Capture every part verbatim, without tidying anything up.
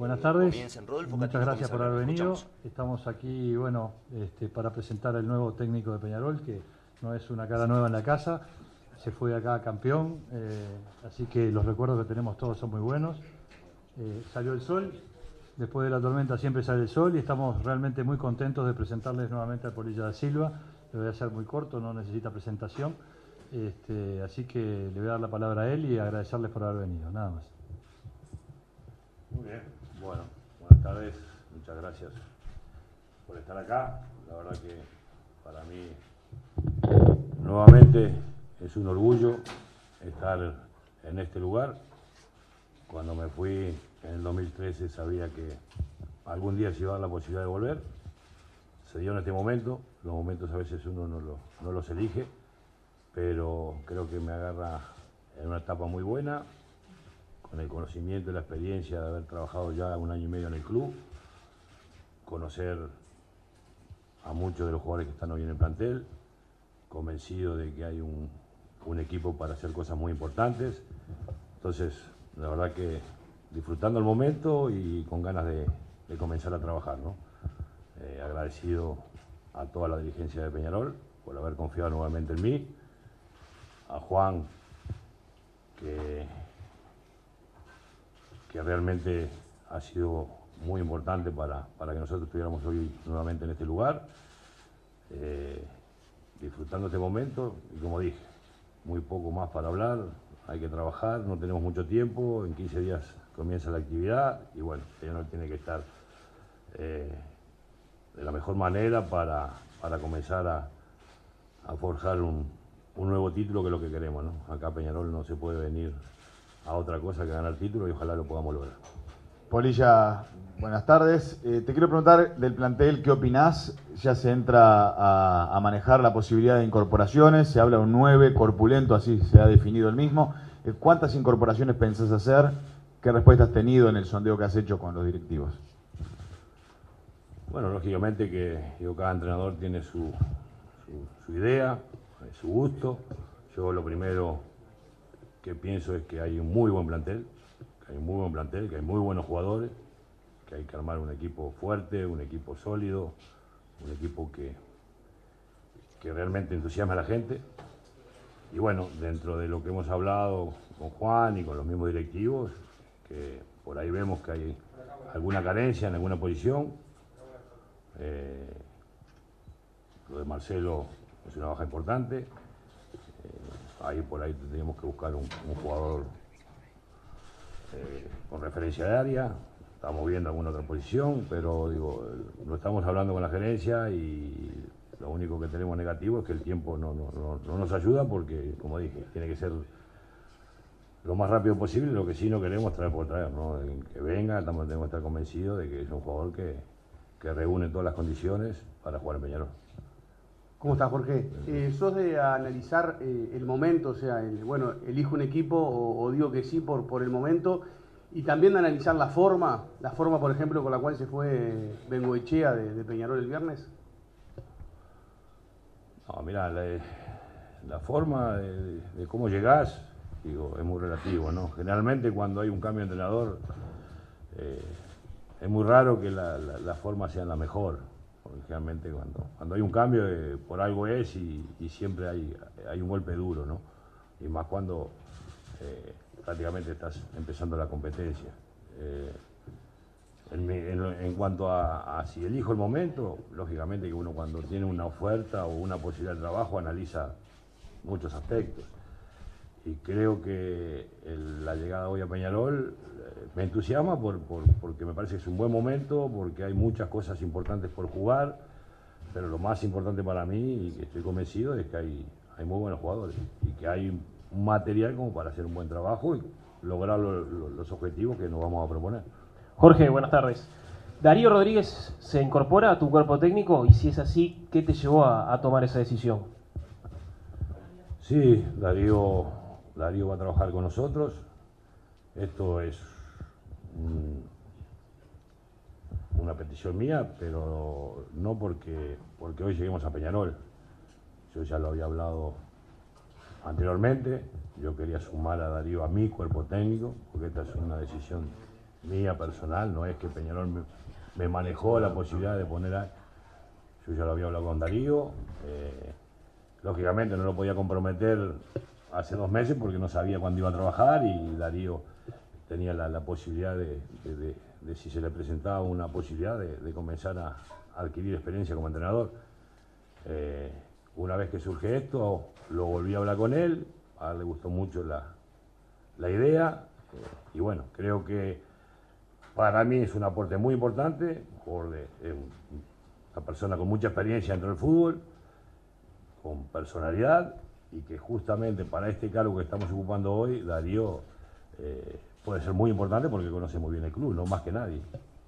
Buenas tardes, muchas gracias por haber venido. Estamos aquí, bueno, este, para presentar al nuevo técnico de Peñarol, que no es una cara nueva en la casa, se fue acá campeón, eh, así que los recuerdos que tenemos todos son muy buenos. Eh, salió el sol, después de la tormenta siempre sale el sol y estamos realmente muy contentos de presentarles nuevamente al Polilla da Silva. Le voy a hacer muy corto, no necesita presentación, este, así que le voy a dar la palabra a él y agradecerles por haber venido, nada más. Muy bien, bueno, buenas tardes, muchas gracias por estar acá. La verdad que para mí nuevamente es un orgullo estar en este lugar. Cuando me fui en el dos mil trece sabía que algún día se iba a dar la posibilidad de volver. Se dio en este momento, los momentos a veces uno no, lo, no los elige, pero creo que me agarra en una etapa muy buena, con el conocimiento y la experiencia de haber trabajado ya un año y medio en el club, conocer a muchos de los jugadores que están hoy en el plantel, convencido de que hay un, un equipo para hacer cosas muy importantes. Entonces, la verdad que disfrutando el momento y con ganas de, de comenzar a trabajar, ¿no? Eh, agradecido a toda la dirigencia de Peñarol por haber confiado nuevamente en mí, a Juan, que que realmente ha sido muy importante para, para que nosotros estuviéramos hoy nuevamente en este lugar, eh, disfrutando este momento y como dije, muy poco más para hablar, hay que trabajar, no tenemos mucho tiempo, en quince días comienza la actividad y bueno, Peñarol tiene que estar eh, de la mejor manera para, para comenzar a, a forjar un, un nuevo título que es lo que queremos, ¿no? Acá Peñarol no se puede venir a otra cosa que ganar título y ojalá lo podamos lograr. Polilla, buenas tardes. Eh, te quiero preguntar del plantel, ¿qué opinás? Ya se entra a, a manejar la posibilidad de incorporaciones, se habla de un nueve corpulento, así se ha definido el mismo. Eh, ¿Cuántas incorporaciones pensás hacer? ¿Qué respuesta has tenido en el sondeo que has hecho con los directivos? Bueno, lógicamente que digo, cada entrenador tiene su, su, su idea, su gusto. Yo lo primero que pienso es que hay un muy buen plantel, que hay un muy buen plantel, que hay muy buenos jugadores, que hay que armar un equipo fuerte, un equipo sólido, un equipo que, que realmente entusiasme a la gente. Y bueno, dentro de lo que hemos hablado con Juan y con los mismos directivos, que por ahí vemos que hay alguna carencia en alguna posición. Eh, lo de Marcelo es una baja importante. Ahí por ahí tendríamos que buscar un, un jugador eh, con referencia de área. Estamos viendo alguna otra posición, pero digo, lo estamos hablando con la gerencia y lo único que tenemos negativo es que el tiempo no, no, no, no nos ayuda porque, como dije, tiene que ser lo más rápido posible. Lo que sí no queremos traer por traer, ¿no? Que venga, estamos, tenemos que estar convencidos de que es un jugador que, que reúne todas las condiciones para jugar en Peñarol. ¿Cómo estás, Jorge? Eh, ¿Sos de analizar eh, el momento, o sea, el, bueno, elijo un equipo o, o digo que sí por, por el momento, y también de analizar la forma, la forma, por ejemplo, con la cual se fue Bengoechea de, de Peñarol el viernes? No, mirá, la, la forma de, de cómo llegás, digo, es muy relativo, ¿no? Generalmente cuando hay un cambio de entrenador, eh, es muy raro que la, la, la forma sea la mejor. Porque generalmente cuando, cuando hay un cambio, eh, por algo es y, y siempre hay, hay un golpe duro, ¿no? Y más cuando eh, prácticamente estás empezando la competencia. Eh, en, en, en cuanto a, a si elijo el momento, lógicamente que uno cuando tiene una oferta o una posibilidad de trabajo analiza muchos aspectos. Y creo que el, la llegada hoy a Peñarol eh, me entusiasma por, por, porque me parece que es un buen momento, porque hay muchas cosas importantes por jugar, pero lo más importante para mí, y que estoy convencido, es que hay, hay muy buenos jugadores y que hay un material como para hacer un buen trabajo y lograr lo, lo, los objetivos que nos vamos a proponer. Jorge, buenas tardes. ¿Darío Rodríguez se incorpora a tu cuerpo técnico? Y si es así, ¿qué te llevó a, a tomar esa decisión? Sí, Darío, Darío va a trabajar con nosotros. Esto es un, una petición mía, pero no porque, porque hoy lleguemos a Peñarol. Yo ya lo había hablado anteriormente. Yo quería sumar a Darío a mi cuerpo técnico, porque esta es una decisión mía personal, no es que Peñarol me, me manejó la posibilidad de poner a... Yo ya lo había hablado con Darío, eh, lógicamente no lo podía comprometer hace dos meses porque no sabía cuándo iba a trabajar y Darío tenía la, la posibilidad de, de, de, de, si se le presentaba una posibilidad, de, de comenzar a, a adquirir experiencia como entrenador. Eh, una vez que surge esto, lo volví a hablar con él, a él le gustó mucho la, la idea, eh, y bueno, creo que para mí es un aporte muy importante, por de, eh, una persona con mucha experiencia dentro del fútbol, con personalidad, y que justamente para este cargo que estamos ocupando hoy, Darío eh, puede ser muy importante porque conoce muy bien el club, no más que nadie.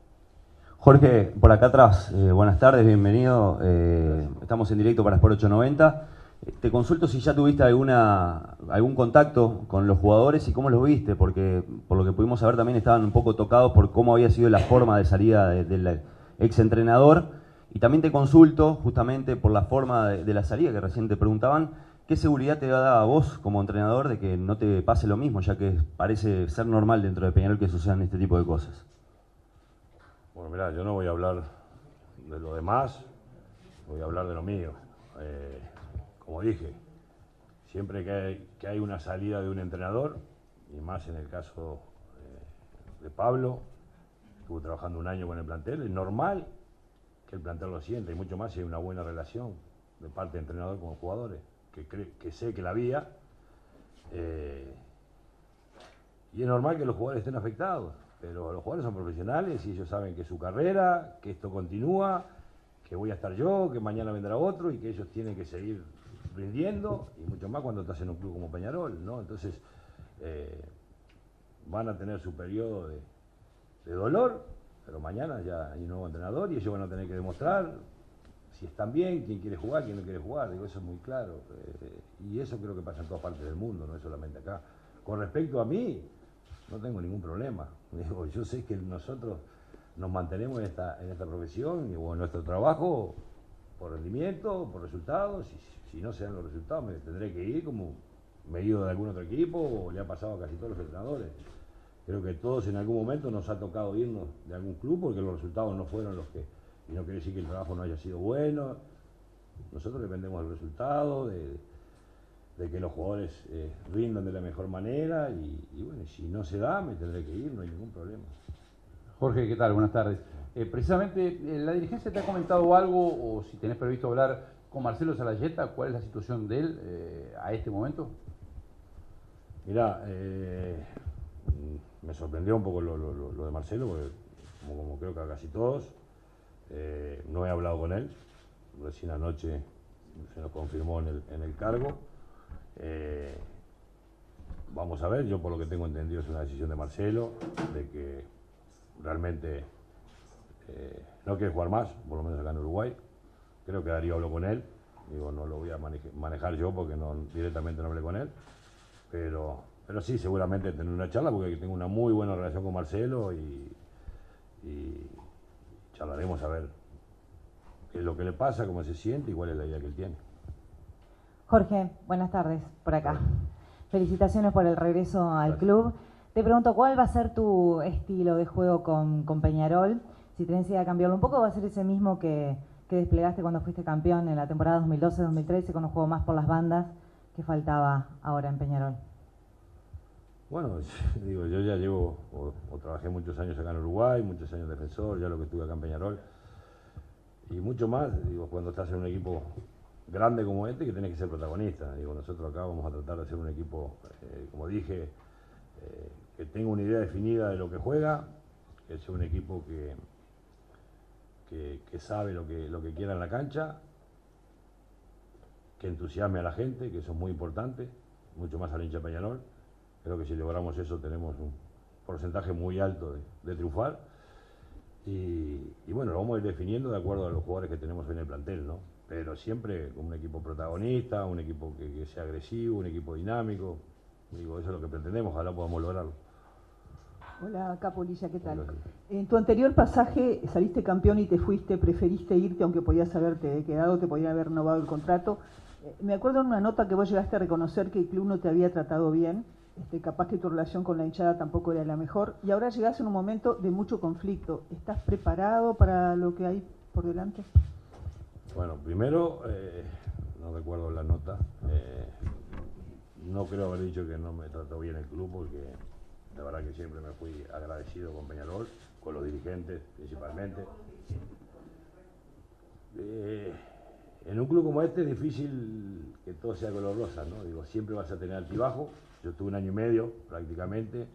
Jorge, por acá atrás, eh, buenas tardes, bienvenido. Eh, estamos en directo para Sport ochocientos noventa. Te consulto si ya tuviste alguna algún contacto con los jugadores y cómo los viste, porque por lo que pudimos saber también estaban un poco tocados por cómo había sido la forma de salida de, del exentrenador. Y también te consulto justamente por la forma de, de la salida que recién te preguntaban, ¿qué seguridad te da a vos como entrenador de que no te pase lo mismo, ya que parece ser normal dentro de Peñarol que sucedan este tipo de cosas? Bueno, mirá, yo no voy a hablar de lo demás, voy a hablar de lo mío. Eh, como dije, siempre que hay, que hay una salida de un entrenador, y más en el caso eh, de Pablo, estuvo trabajando un año con el plantel, es normal que el plantel lo sienta, y mucho más si hay una buena relación de parte del entrenador con los jugadores, que, cre que sé que la había, eh, y es normal que los jugadores estén afectados. Pero los jugadores son profesionales y ellos saben que es su carrera, que esto continúa, que voy a estar yo, que mañana vendrá otro y que ellos tienen que seguir rindiendo, y mucho más cuando estás en un club como Peñarol, ¿no? Entonces, eh, van a tener su periodo de, de dolor, pero mañana ya hay un nuevo entrenador y ellos van a tener que demostrar si están bien, quién quiere jugar, quién no quiere jugar. Digo, eso es muy claro. Eh, y eso creo que pasa en todas partes del mundo, no es solamente acá. Con respecto a mí, no tengo ningún problema. Digo, yo sé que nosotros nos mantenemos en esta, en esta profesión y bueno, nuestro trabajo por rendimiento, por resultados, y si no se dan los resultados me tendré que ir como me he ido de algún otro equipo o le ha pasado a casi todos los entrenadores. Creo que todos en algún momento nos ha tocado irnos de algún club porque los resultados no fueron los que, y no quiere decir que el trabajo no haya sido bueno. Nosotros dependemos del resultado, de de que los jugadores eh, rindan de la mejor manera y, y bueno, si no se da me tendré que ir, no hay ningún problema. Jorge, ¿qué tal? Buenas tardes. Eh, precisamente, eh, ¿la dirigencia te ha comentado algo o si tenés previsto hablar con Marcelo Salayeta? ¿Cuál es la situación de él eh, a este momento? Mirá, eh, me sorprendió un poco lo, lo, lo de Marcelo, porque como, como creo que a casi todos, eh, no he hablado con él, recién anoche se nos confirmó en el, en el cargo. Eh, vamos a ver, yo por lo que tengo entendido es una decisión de Marcelo, de que realmente eh, no quiere jugar más, por lo menos acá en Uruguay. Creo que Darío habló con él, digo, no lo voy a manejar, manejar yo porque no, directamente no hablé con él, pero, pero sí, seguramente tener una charla porque tengo una muy buena relación con Marcelo y, y charlaremos a ver qué es lo que le pasa, cómo se siente y cuál es la idea que él tiene. Jorge, buenas tardes, por acá. Felicitaciones por el regreso al club. Te pregunto, ¿cuál va a ser tu estilo de juego con, con Peñarol? Si tenés idea de cambiarlo un poco, ¿va a ser ese mismo que, que desplegaste cuando fuiste campeón en la temporada dos mil doce dos mil trece, con un juego más por las bandas que faltaba ahora en Peñarol? Bueno, digo, yo ya llevo, o, o trabajé muchos años acá en Uruguay, muchos años defensor, ya lo que estuve acá en Peñarol, y mucho más, digo, cuando estás en un equipo grande como este, que tenés que ser protagonista. Digo, nosotros acá vamos a tratar de ser un equipo, eh, como dije, eh, que tenga una idea definida de lo que juega, que sea un equipo que, que, que sabe lo que, lo que quiera en la cancha, que entusiasme a la gente, que eso es muy importante, mucho más al hincha Peñarol. Creo que si logramos eso tenemos un porcentaje muy alto de, de triunfar. Y, y bueno, lo vamos a ir definiendo de acuerdo a los jugadores que tenemos en el plantel, ¿no? Pero siempre con un equipo protagonista, un equipo que, que sea agresivo, un equipo dinámico. Digo, eso es lo que pretendemos, ojalá podamos lograrlo. Hola, Capolilla, ¿qué tal? En tu anterior pasaje saliste campeón y te fuiste, preferiste irte, aunque podías haberte quedado, te podían haber renovado el contrato. Eh, me acuerdo en una nota que vos llegaste a reconocer que el club no te había tratado bien este, capaz que tu relación con la hinchada tampoco era la mejor, y ahora llegás en un momento de mucho conflicto. ¿Estás preparado para lo que hay por delante? Bueno, primero, eh, no recuerdo la nota, eh, no creo haber dicho que no me trató bien el club, porque la verdad que siempre me fui agradecido con Peñarol, con los dirigentes principalmente. Eh, en un club como este es difícil que todo sea color rosa, ¿no? Digo, siempre vas a tener altibajo. Yo tuve un año y medio prácticamente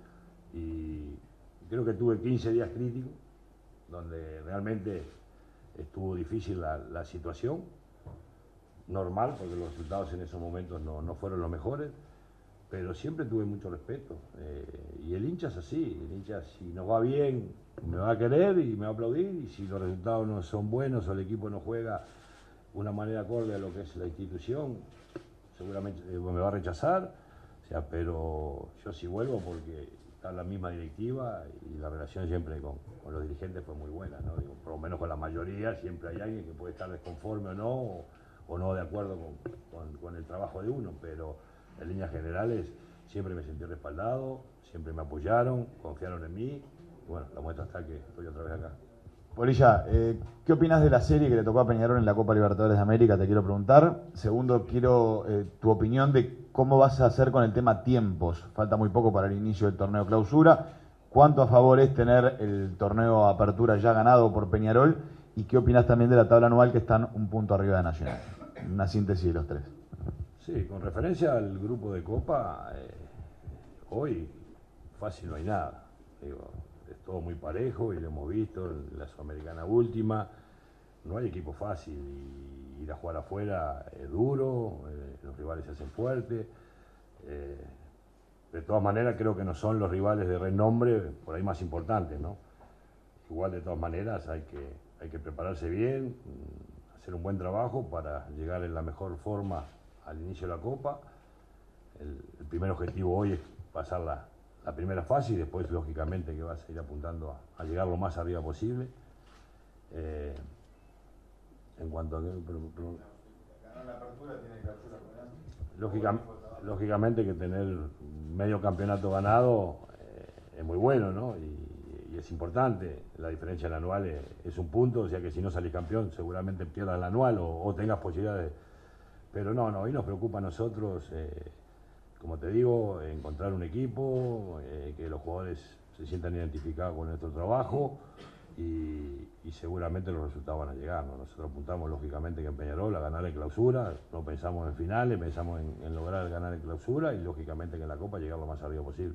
y creo que tuve quince días críticos, donde realmente estuvo difícil la, la situación, normal, porque los resultados en esos momentos no, no fueron los mejores, pero siempre tuve mucho respeto. Eh, y el hincha es así, el hincha si nos va bien me va a querer y me va a aplaudir, y si los resultados no son buenos o el equipo no juega de una manera acorde a lo que es la institución, seguramente eh, me va a rechazar. O sea, pero yo sí vuelvo porque está la misma directiva y la relación siempre con, con los dirigentes fue muy buena, ¿no? Digo, por lo menos con la mayoría siempre hay alguien que puede estar desconforme o no, o, o no de acuerdo con, con, con el trabajo de uno, pero en líneas generales siempre me sentí respaldado, siempre me apoyaron, confiaron en mí, y bueno, la muestra está que estoy otra vez acá. Polilla, eh, ¿qué opinas de la serie que le tocó a Peñarol en la Copa Libertadores de América? Te quiero preguntar. Segundo, quiero eh, tu opinión de cómo vas a hacer con el tema tiempos. Falta muy poco para el inicio del torneo clausura. ¿Cuánto a favor es tener el torneo apertura ya ganado por Peñarol? ¿Y qué opinas también de la tabla anual, que están un punto arriba de Nacional? Una síntesis de los tres. Sí, con referencia al grupo de Copa, eh, hoy fácil no hay nada. Digo, es todo muy parejo y lo hemos visto en la Sudamericana última. No hay equipo fácil y ir a jugar afuera es duro, eh, los rivales se hacen fuertes. Eh, de todas maneras creo que no son los rivales de renombre por ahí más importantes, ¿no? Igual de todas maneras hay que, hay que prepararse bien, hacer un buen trabajo para llegar en la mejor forma al inicio de la Copa. El, el primer objetivo hoy es pasar la, la primera fase y después lógicamente que vas a ir apuntando a, a llegar lo más arriba posible. Eh, en cuanto a que, pero, pero, lógica, lógicamente que tener medio campeonato ganado eh, es muy bueno, ¿no? Y, y es importante. La diferencia en el anual es, es un punto, o sea que si no salís campeón seguramente pierdas el anual o, o tengas posibilidades. Pero no, no, hoy nos preocupa a nosotros, eh, como te digo, encontrar un equipo, eh, que los jugadores se sientan identificados con nuestro trabajo y, y seguramente los resultados van a llegar, ¿no? Nosotros apuntamos lógicamente que en Peñarol a ganar en clausura, no pensamos en finales, pensamos en, en lograr ganar en clausura y lógicamente que en la Copa llegar lo más arriba posible.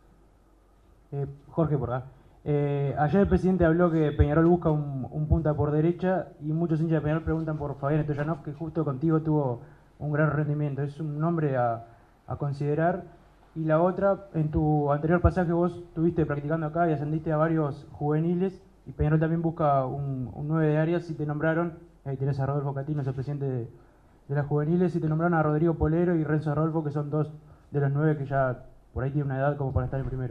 Eh, Jorge, por acá. Eh, ayer el presidente habló que Peñarol busca un, un punta por derecha y muchos hinchas de Peñarol preguntan por Fabián Stoyanov, que justo contigo tuvo un gran rendimiento. Es un nombre a, a considerar. Y la otra, en tu anterior pasaje vos estuviste practicando acá y ascendiste a varios juveniles y Peñarol también busca un, un nueve de áreas y te nombraron, ahí tenés a Rodolfo Catino, es el presidente de, de las juveniles, y te nombraron a Rodrigo Polero y Renzo Rodolfo, que son dos de los nueve que ya por ahí tienen una edad como para estar en primero.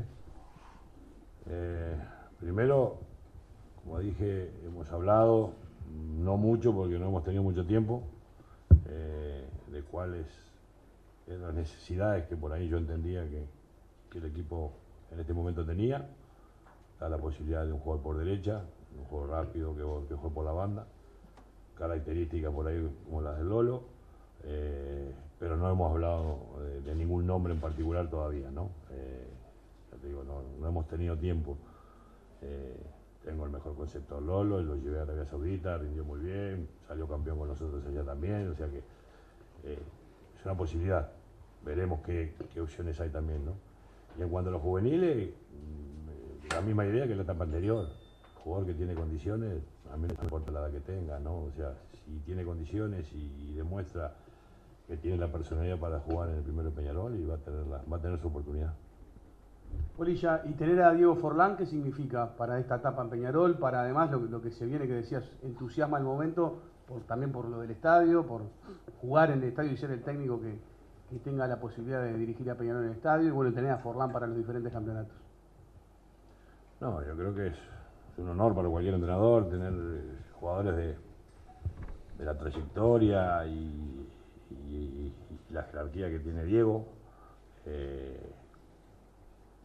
Eh, primero, como dije, hemos hablado, no mucho porque no hemos tenido mucho tiempo, eh, de cuáles eran las necesidades que por ahí yo entendía que, que el equipo en este momento tenía. Está la posibilidad de un jugador por derecha, un jugador rápido que, que juegue por la banda, características por ahí como las del Lolo, eh, pero no hemos hablado de, de ningún nombre en particular todavía, ¿no? Eh, ya te digo, no, no hemos tenido tiempo. Eh, tengo el mejor concepto de Lolo, lo llevé a Arabia Saudita, rindió muy bien, salió campeón con nosotros allá también, o sea que eh, es una posibilidad. Veremos qué, qué opciones hay también, ¿no? Y en cuanto a los juveniles, la misma idea que la etapa anterior. Jugador que tiene condiciones, a mí no importa la edad que tenga, ¿no? O sea, si tiene condiciones y, y demuestra que tiene la personalidad para jugar en el primero Peñarol, y va a tener, la, va a tener su oportunidad. Polilla, y tener a Diego Forlán, ¿qué significa para esta etapa en Peñarol? Para además lo, lo que se viene, que decías, entusiasma el momento, por, también por lo del estadio, por jugar en el estadio y ser el técnico que, que tenga la posibilidad de dirigir a Peñarol en el estadio, y bueno, tener a Forlán para los diferentes campeonatos. No, yo creo que es, es un honor para cualquier entrenador tener jugadores de, de la trayectoria y, y, y la jerarquía que tiene Diego, eh,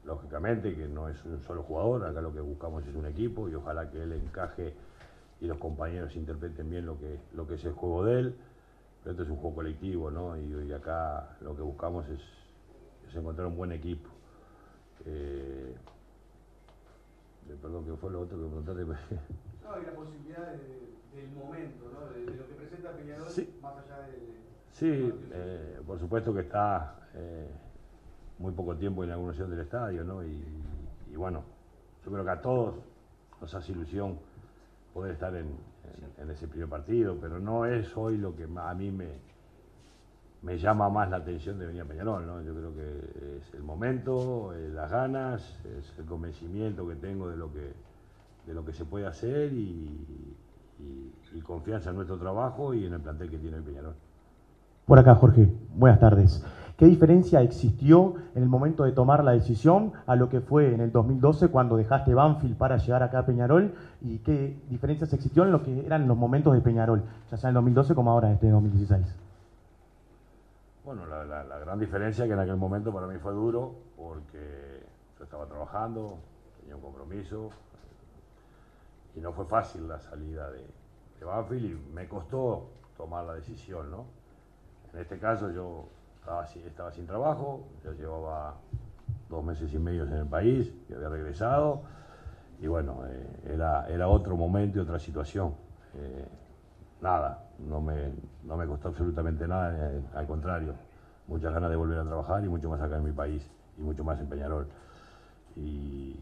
lógicamente que no es un solo jugador, acá lo que buscamos es un equipo y ojalá que él encaje y los compañeros interpreten bien lo que, lo que es el juego de él, pero esto es un juego colectivo, ¿no? Y, y acá lo que buscamos es, es encontrar un buen equipo. Eh, perdón, ¿qué fue lo otro que me preguntaste? No, y la posibilidad de, del momento, ¿no? De, de lo que presenta Peñarol, sí. Más allá de... de sí, eh, por supuesto que está eh, muy poco tiempo en la inauguración del estadio, ¿no? Y, y bueno, yo creo que a todos nos hace ilusión poder estar en, en, en ese primer partido, pero no es hoy lo que a mí me, me llama más la atención de venir a Peñarol, ¿no? Yo creo que es el momento, eh, las ganas, es el convencimiento que tengo de lo que, de lo que se puede hacer y, y, y confianza en nuestro trabajo y en el plantel que tiene el Peñarol. Por acá, Jorge, buenas tardes. ¿Qué diferencia existió en el momento de tomar la decisión a lo que fue en el dos mil doce cuando dejaste Banfield para llegar acá a Peñarol? ¿Y qué diferencias existió en lo que eran los momentos de Peñarol, ya sea en el dos mil doce como ahora en este dos mil dieciséis? Bueno, la, la, la gran diferencia es que en aquel momento para mí fue duro porque yo estaba trabajando, tenía un compromiso y no fue fácil la salida de, de Banfield y me costó tomar la decisión, ¿no? En este caso yo estaba, estaba sin trabajo, ya llevaba dos meses y medio en el país, y había regresado y bueno, eh, era, era otro momento y otra situación. Eh, nada, no me, no me costó absolutamente nada, eh, al contrario, muchas ganas de volver a trabajar y mucho más acá en mi país y mucho más en Peñarol. Y,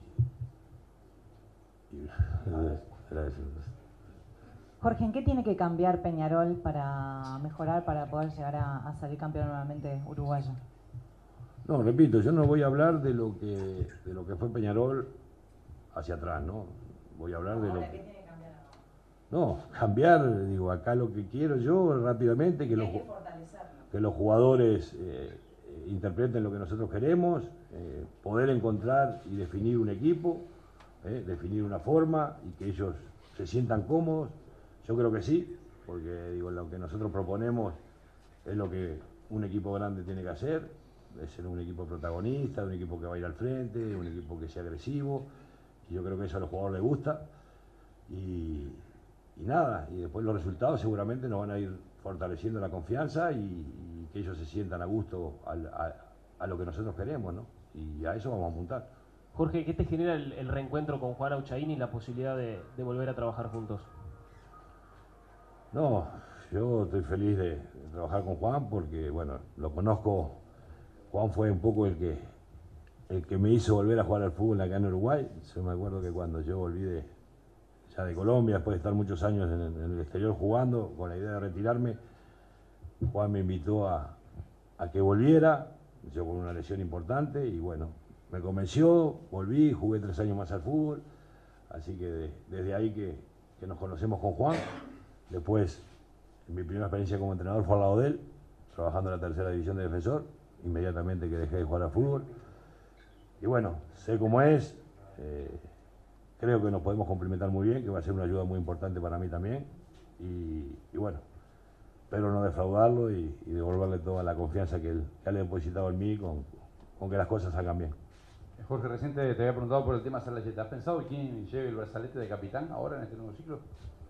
y era eso. Jorge, ¿en qué tiene que cambiar Peñarol para mejorar, para poder llegar a, a salir campeón nuevamente uruguayo? No, repito, yo no voy a hablar de lo que de lo que fue Peñarol hacia atrás, ¿no? Voy a hablar de lo que... tiene que cambiar? No, cambiar, digo, acá lo que quiero yo rápidamente, que, los, que los jugadores eh, interpreten lo que nosotros queremos, eh, poder encontrar y definir un equipo, eh, definir una forma y que ellos se sientan cómodos. Yo creo que sí, porque digo, lo que nosotros proponemos es lo que un equipo grande tiene que hacer, es ser un equipo protagonista, un equipo que va a ir al frente, un equipo que sea agresivo, y yo creo que eso a los jugadores les gusta, y, y nada, y después los resultados seguramente nos van a ir fortaleciendo la confianza y, y que ellos se sientan a gusto al, a, a lo que nosotros queremos, ¿no? Y a eso vamos a apuntar. Jorge, ¿qué te genera el, el reencuentro con Juan Auchaín y la posibilidad de, de volver a trabajar juntos? No, yo estoy feliz de, de trabajar con Juan porque, bueno, lo conozco. Juan fue un poco el que el que me hizo volver a jugar al fútbol acá en Uruguay. Yo me acuerdo que cuando yo volví de, ya de Colombia, después de estar muchos años en el, en el exterior jugando, con la idea de retirarme, Juan me invitó a, a que volviera, yo con una lesión importante, y bueno, me convenció, volví, jugué tres años más al fútbol, así que de, desde ahí que, que nos conocemos con Juan. Después, mi primera experiencia como entrenador fue al lado de él, trabajando en la tercera división de Defensor, inmediatamente que dejé de jugar al fútbol. Y bueno, sé cómo es, eh, creo que nos podemos complementar muy bien, que va a ser una ayuda muy importante para mí también. Y, y bueno, espero no defraudarlo y, y devolverle toda la confianza que él ya le ha depositado en mí con, con que las cosas salgan bien. Jorge, reciente te había preguntado por el tema Salayeta. ¿Has pensado quién lleve el brazalete de capitán ahora en este nuevo ciclo?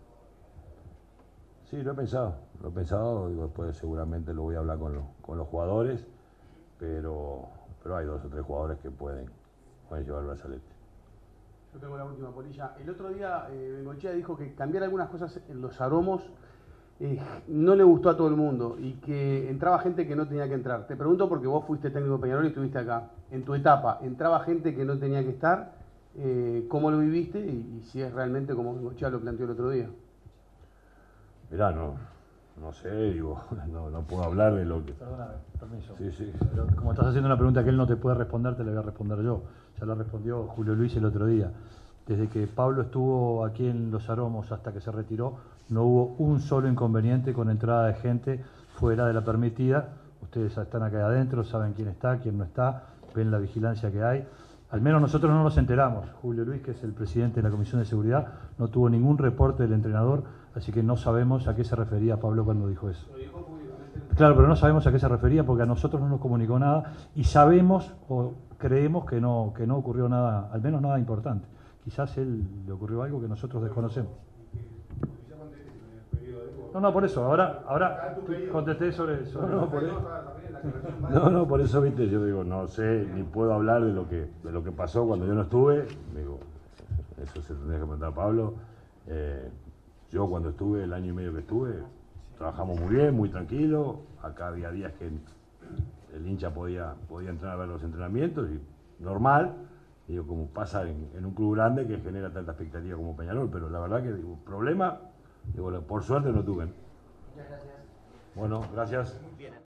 Sí, lo he pensado, lo he pensado, digo, después seguramente lo voy a hablar con, lo, con los jugadores, pero, pero hay dos o tres jugadores que pueden, pueden llevar el brazalete. Yo tengo la última, Polilla. El otro día eh, Bengochea dijo que cambiar algunas cosas en los aromos eh, no le gustó a todo el mundo y que entraba gente que no tenía que entrar. Te pregunto porque vos fuiste técnico de Peñarol y estuviste acá. En tu etapa, ¿entraba gente que no tenía que estar? Eh, ¿Cómo lo viviste? Y, y si es realmente como Bengochea lo planteó el otro día. Mirá, no, no sé, digo, no, no puedo hablar de lo que... Perdóname, permiso. Sí, sí. Pero como estás haciendo una pregunta que él no te puede responder, te la voy a responder yo. Ya la respondió Julio Luis el otro día. Desde que Pablo estuvo aquí en Los Aromos hasta que se retiró, no hubo un solo inconveniente con entrada de gente fuera de la permitida. Ustedes están acá adentro, saben quién está, quién no está, ven la vigilancia que hay. Al menos nosotros no nos enteramos. Julio Luis, que es el presidente de la Comisión de Seguridad, no tuvo ningún reporte del entrenador, así que no sabemos a qué se refería Pablo cuando dijo eso. Lo dijo públicamente. Claro, pero no sabemos a qué se refería porque a nosotros no nos comunicó nada y sabemos o creemos que no, que no ocurrió nada, al menos nada importante. Quizás él le ocurrió algo que nosotros desconocemos. No, no, por eso, ahora, ahora contesté sobre, sobre no, no, por eso. No, no, por eso, viste, yo digo, no sé, ni puedo hablar de lo que, de lo que pasó cuando yo no estuve. Digo, eso se tendría que preguntar a Pablo. Eh, yo cuando estuve, el año y medio que estuve, trabajamos muy bien, muy tranquilo. Acá había días que el hincha podía, podía entrar a ver los entrenamientos y normal. Digo, como pasa en, en un club grande que genera tanta expectativa como Peñarol, pero la verdad que digo, problema, digo, por suerte no tuve. Muchas gracias. Bueno, gracias.